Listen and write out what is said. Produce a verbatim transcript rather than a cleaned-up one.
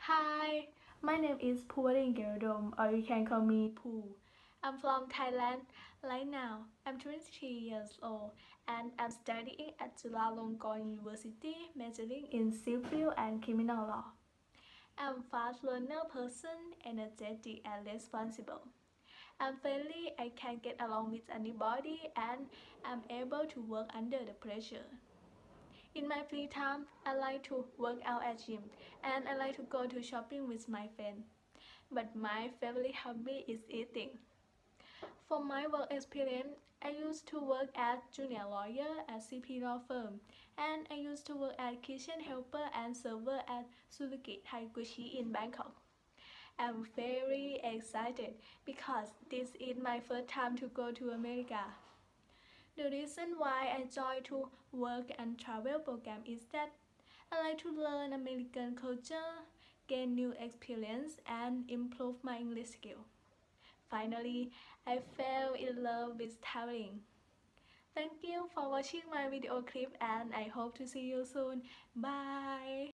Hi, my name is Puwaring Gerodom, or you can call me Poo. I'm from Thailand. Right now, I'm twenty-three years old and I'm studying at Chulalongkorn University, majoring in civil and criminal law. I'm a fast learner person, energetic and responsible. I'm friendly, I can get along with anybody, and I'm able to work under the pressure. In my free time, I like to work out at gym and I like to go to shopping with my friends. But my favorite hobby is eating. For my work experience, I used to work as junior lawyer at C P law firm, and I used to work as kitchen helper and server at Suzuki Taiguchi in Bangkok. I'm very excited because this is my first time to go to America. The reason why I joined to work and travel program is that I like to learn American culture, gain new experience, and improve my English skill. Finally, I fell in love with traveling. Thank you for watching my video clip and I hope to see you soon. Bye!